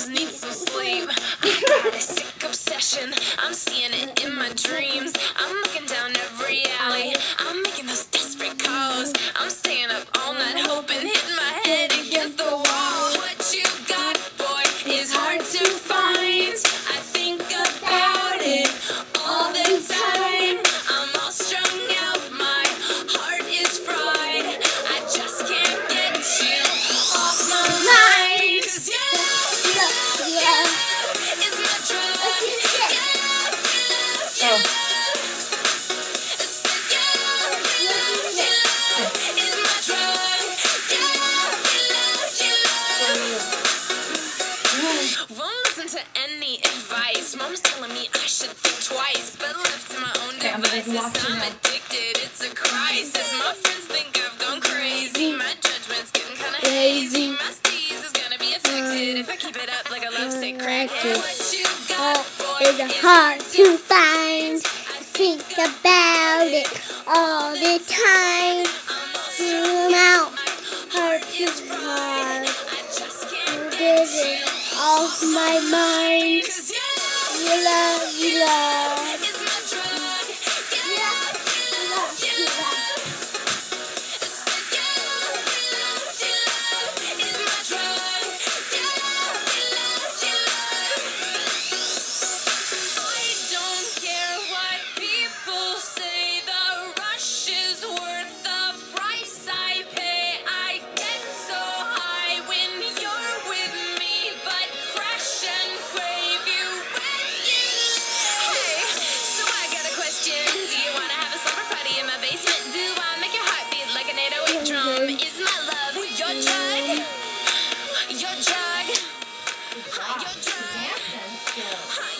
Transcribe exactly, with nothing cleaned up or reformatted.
just need some sleep. I got a sick obsession, I'm seeing it in my dreams. I'm looking down every alley, I'm making those desperate calls. I'm staying up all night hoping, hitting my head against the wall. What you got, boy, is hard to find. I think about it all the time. I'm all strung out, my heart is fried. I just can't get you off my mind. 'Cause your love, your love, your love is my drug. Your love, your love, your love. I said your love, your love, your love is my drug. Your love, your love, your love. Won't listen to any advice. Mom's telling me I should think twice, but left to my own devices, I'm addicted. It's a crisis. My friends think I've gone crazy. My judgment's getting kinda hazy. My steez is gonna be affected if I keep it up like a lovesick crackhead. What you got, boy, It's hard to find. I think about it all the time. Zoom out, heart is hard. I just can't Get it off my mind. 'cause your love You love, you love. is my drug. Your love, your love, your love. I said your love, your love, your love is my drug. Your love, your love, your love. I don't care what people say. The rush is worth the price I pay. I get so high when you're with me, but crash and crave you when you leave. Hey, so I got a question. Do you wanna have a slumber party in my basement? Do I make your heart beat like an eight oh eight drum? Is my love your drug? Your drug? Your drug?